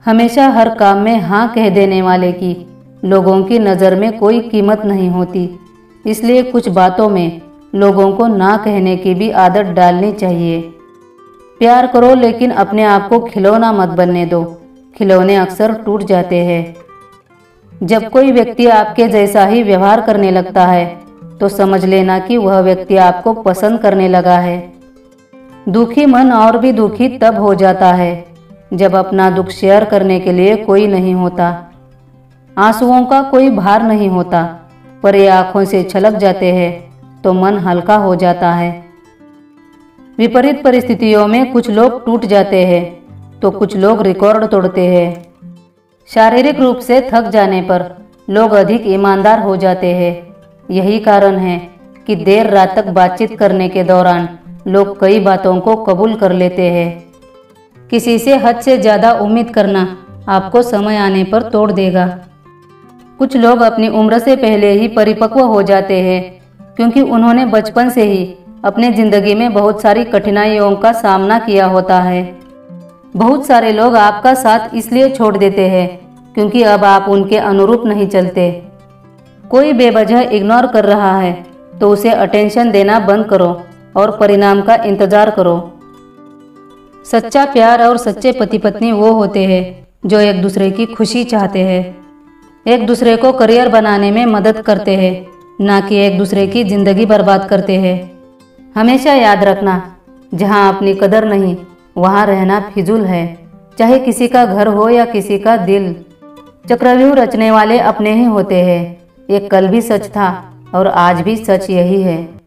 हमेशा हर काम में हाँ कह देने वाले की लोगों की नज़र में कोई कीमत नहीं होती। इसलिए कुछ बातों में लोगों को ना कहने की भी आदत डालनी चाहिए। प्यार करो लेकिन अपने आप को खिलौना मत बनने दो, खिलौने अक्सर टूट जाते हैं। जब कोई व्यक्ति आपके जैसा ही व्यवहार करने लगता है तो समझ लेना कि वह व्यक्ति आपको पसंद करने लगा है। दुखी मन और भी दुखी तब हो जाता है जब अपना दुख शेयर करने के लिए कोई नहीं होता। आंसुओं का कोई भार नहीं होता, पर ये आंखों से छलक जाते हैं तो मन हल्का हो जाता है। विपरीत परिस्थितियों में कुछ लोग टूट जाते हैं तो कुछ लोग रिकॉर्ड तोड़ते हैं। शारीरिक रूप से थक जाने पर लोग अधिक ईमानदार हो जाते हैं। यही कारण है कि देर रात तक बातचीत करने के दौरान लोग कई बातों को कबूल कर लेते हैं। किसी से हद से ज़्यादा उम्मीद करना आपको समय आने पर तोड़ देगा। कुछ लोग अपनी उम्र से पहले ही परिपक्व हो जाते हैं क्योंकि उन्होंने बचपन से ही अपने ज़िंदगी में बहुत सारी कठिनाइयों का सामना किया होता है। बहुत सारे लोग आपका साथ इसलिए छोड़ देते हैं क्योंकि अब आप उनके अनुरूप नहीं चलते। कोई बेवजह इग्नोर कर रहा है तो उसे अटेंशन देना बंद करो और परिणाम का इंतज़ार करो। सच्चा प्यार और सच्चे पति पत्नी वो होते हैं जो एक दूसरे की खुशी चाहते हैं, एक दूसरे को करियर बनाने में मदद करते हैं, ना कि एक दूसरे की ज़िंदगी बर्बाद करते हैं। हमेशा याद रखना, जहाँ अपनी कदर नहीं वहाँ रहना फिजूल है, चाहे किसी का घर हो या किसी का दिल। चक्रव्यूह रचने वाले अपने ही होते हैं। ये कल भी सच था और आज भी सच यही है।